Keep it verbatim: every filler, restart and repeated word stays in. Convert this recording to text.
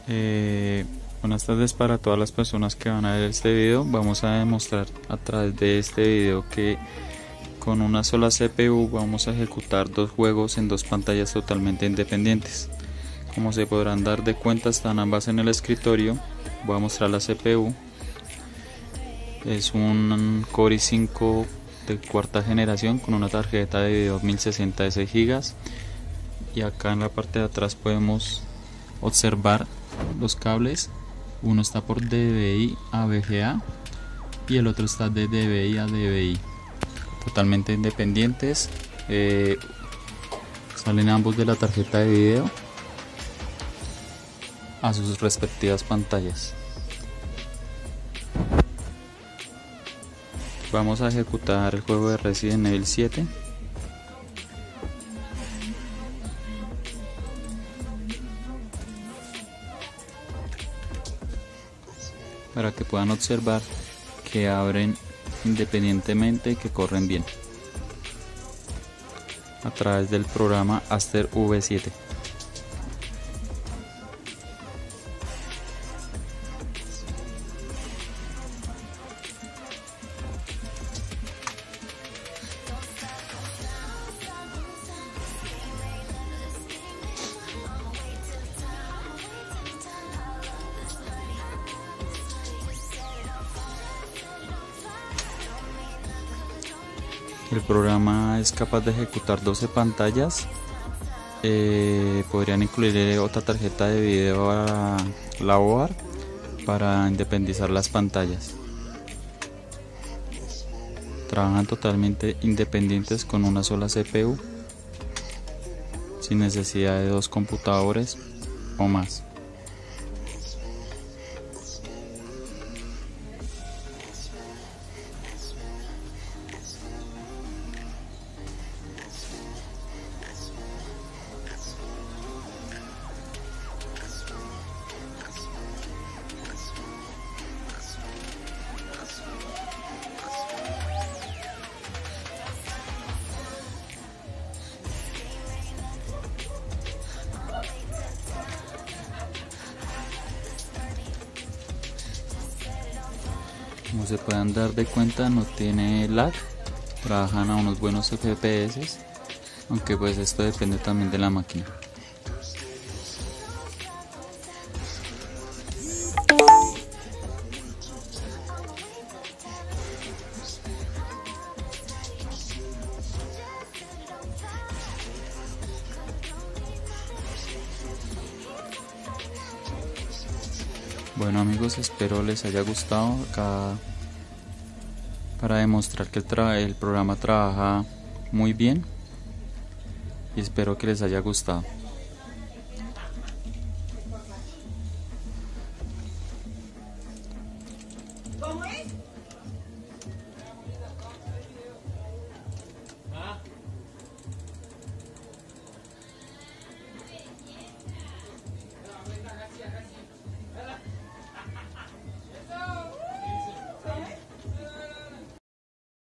Eh, buenas tardes para todas las personas que van a ver este video. Vamos a demostrar a través de este video que con una sola C P U vamos a ejecutar dos juegos en dos pantallas totalmente independientes. Como se podrán dar de cuenta, están ambas en el escritorio. Voy a mostrar la C P U. Es un Core i cinco de cuarta generación con una tarjeta de video mil sesenta de seis gigas. Y acá en la parte de atrás podemos observar los cables. Uno está por D V I a V G A y el otro está de D V I a D V I, totalmente independientes. Eh, salen ambos de la tarjeta de video a sus respectivas pantallas. Vamos a ejecutar el juego de Resident Evil siete. Para que puedan observar que abren independientemente y que corren bien a través del programa Aster V siete. El programa es capaz de ejecutar doce pantallas. Eh, podrían incluir otra tarjeta de video a la O A R para independizar las pantallas. Trabajan totalmente independientes con una sola C P U, sin necesidad de dos computadores o más. Como se puedan dar de cuenta, no tiene lag, trabajan a unos buenos F P S, aunque pues esto depende también de la máquina. Bueno amigos, espero les haya gustado acá para demostrar que el, el programa trabaja muy bien, y espero que les haya gustado. ¿Cómo es?